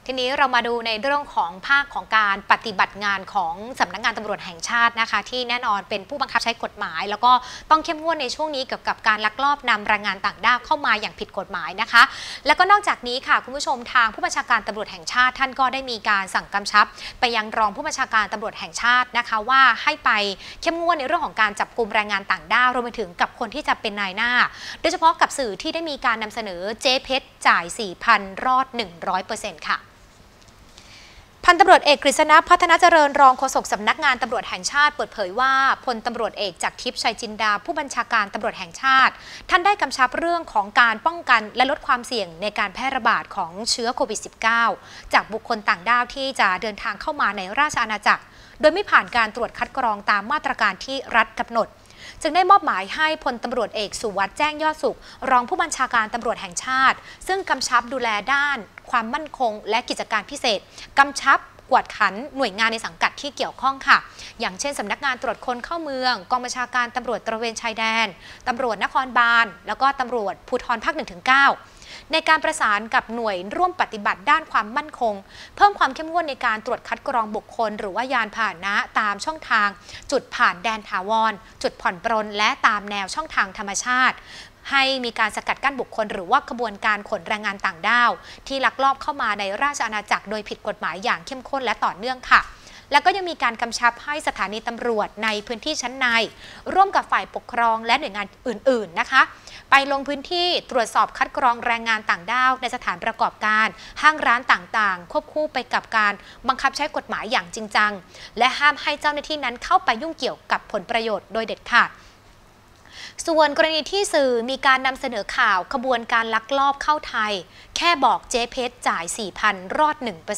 ทีนี้เรามาดูในเรื่องของภาคของการปฏิบัติงานของสำนักงานตำรวจแห่งชาตินะคะที่แน่นอนเป็นผู้บังคับใช้กฎหมายแล้วก็ต้องเข้มงวดในช่วงนี้เกี่ยวกับการลักลอบนำแรงงานต่างด้าวเข้ามาอย่างผิดกฎหมายนะคะแล้วก็นอกจากนี้ค่ะคุณผู้ชมทางผู้บัญชาการตำรวจแห่งชาติท่านก็ได้มีการสั่งกำชับไปยังรองผู้บัญชาการตำรวจแห่งชาตินะคะว่าให้ไปเข้มงวดในเรื่องของการจับกุมแรงงานต่างด้าวรวมไปถึงกับคนที่จะเป็นนายหน้าโดยเฉพาะกับสื่อที่ได้มีการนำเสนอเจ๊เพชรจ่าย 4,000 รอด 100% ค่ะพันตำรวจเอกกฤษณะพัฒนาเจริญรองโฆษกสำนักงานตำรวจแห่งชาติเปิดเผยว่าพลตำรวจเอกจากทิพย์ชัยจินดาผู้บัญชาการตำรวจแห่งชาติท่านได้กำชับเรื่องของการป้องกันและลดความเสี่ยงในการแพร่ระบาดของเชื้อโควิด -19 จากบุคคลต่างด้าวที่จะเดินทางเข้ามาในราชอาณาจักรโดยไม่ผ่านการตรวจคัดกรองตามมาตรการที่รัฐกำหนดจึงได้มอบหมายให้พลตำรวจเอกสุวัสด์แจ้งยอดสุขรองผู้บัญชาการตำรวจแห่งชาติซึ่งกำชับดูแลด้านความมั่นคงและกิจการพิเศษกำชับกวดขันหน่วยงานในสังกัดที่เกี่ยวข้องค่ะอย่างเช่นสำนักงานตรวจคนเข้าเมืองกองบัญชาการตำรวจตระเวนชายแดนตำรวจนครบาลแล้วก็ตำรวจภูธรภาค 1-9ในการประสานกับหน่วยร่วมปฏิบัติด้านความมั่นคงเพิ่มความเข้มงวดในการตรวจคัดกรองบุคคลหรือว่ายานพาหนะตามช่องทางจุดผ่านแดนถาวรจุดผ่อนปรนและตามแนวช่องทางธรรมชาติให้มีการสกัดกั้นบุคคลหรือว่าขบวนการขนแรงงานต่างด้าวที่ลักลอบเข้ามาในราชอาณาจักรโดยผิดกฎหมายอย่างเข้มข้นและต่อเนื่องค่ะแล้วก็ยังมีการกำชับให้สถานีตำรวจในพื้นที่ชั้นในร่วมกับฝ่ายปกครองและหน่วยงานอื่นๆนะคะไปลงพื้นที่ตรวจสอบคัดกรองแรงงานต่างด้าวในสถานประกอบการห้างร้านต่างๆควบคู่ไปกับการบังคับใช้กฎหมายอย่างจริงจังและห้ามให้เจ้าหน้าที่นั้นเข้าไปยุ่งเกี่ยวกับผลประโยชน์โดยเด็ดขาดส่วนกรณีที่สื่อมีการนำเสนอข่าวขบวนการลักลอบเข้าไทยแค่บอกเจ๊เพชรจ่าย 4,000 รอด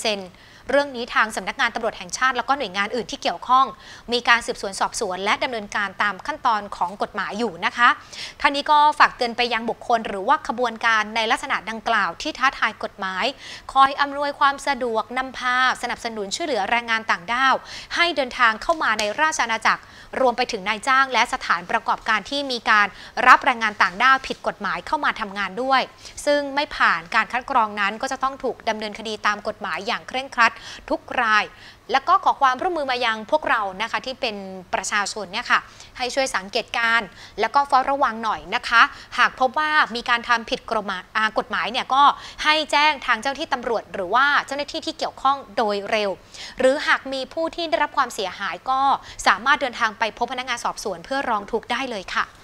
1%เรื่องนี้ทางสำนักงานตำรวจแห่งชาติแล้วก็หน่วยงานอื่นที่เกี่ยวข้องมีการสืบสวนสอบสวนและดำเนินการตามขั้นตอนของกฎหมายอยู่นะคะท่านนี้ก็ฝากเตือนไปยังบุคคลหรือว่าขบวนการในลักษณะดังกล่าวที่ท้าทายกฎหมายคอยอำนวยความสะดวกนำพาสนับสนุนช่วยเหลือแรงงานต่างด้าวให้เดินทางเข้ามาในราชอาณาจักรรวมไปถึงนายจ้างและสถานประกอบการที่มีการรับแรงงานต่างด้าวผิดกฎหมายเข้ามาทำงานด้วยซึ่งไม่ผ่านการคัดกรองนั้นก็จะต้องถูกดำเนินคดีตามกฎหมายอย่างเคร่งครัดทุกรายแล้วก็ขอความร่วมมือมายังพวกเรานะคะที่เป็นประชาชนเนี่ยค่ะให้ช่วยสังเกตการแล้วก็เฝ้าระวังหน่อยนะคะหากพบว่ามีการทำผิดกฎหมายเนี่ยก็ให้แจ้งทางเจ้าหน้าที่ตำรวจหรือว่าเจ้าหน้าที่ที่เกี่ยวข้องโดยเร็วหรือหากมีผู้ที่ได้รับความเสียหายก็สามารถเดินทางไปพบพนักงานสอบสวนเพื่อร้องทุกข์ได้เลยค่ะ